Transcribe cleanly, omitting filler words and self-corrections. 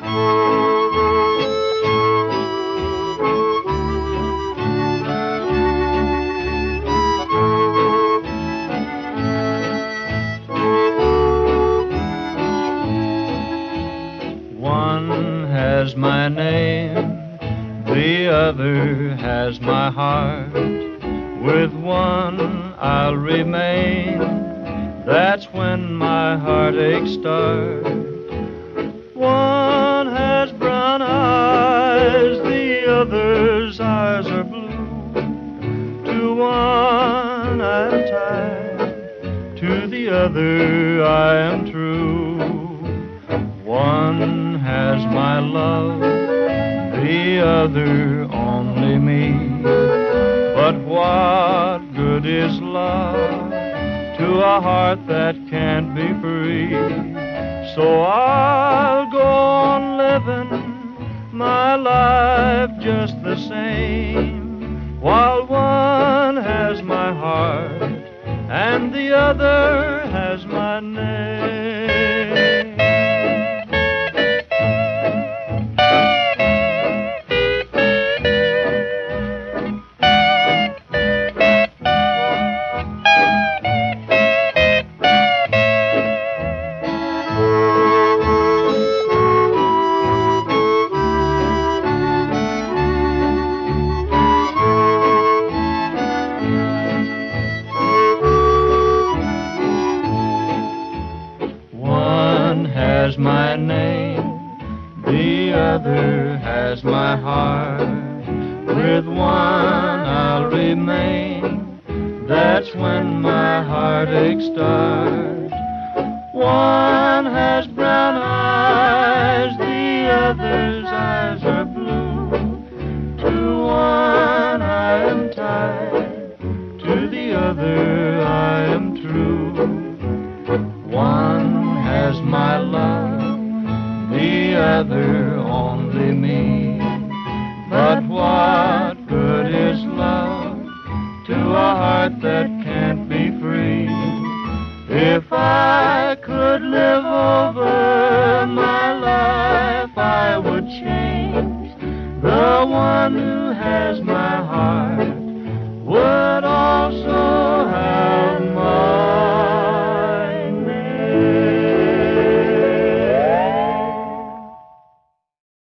Has my name, the other has my heart. With one I'll remain, that's when my heartaches start. One has brown eyes, the other's eyes are blue. To one I am tied, to the other I am true. One has my love, the other only me. But what good is love to a heart that can't be free? So I'll go on living my life just the same, while one has my heart and the other has my name. My name, the other has my heart. With one I'll remain, that's when my heartache starts. One has brown eyes, the other's eyes are blue. To one I am tied, to the other I am true. One has my love, the other only me. But what good is love to a heart that can't be free? If I could live over my life, I would change the one who has my heart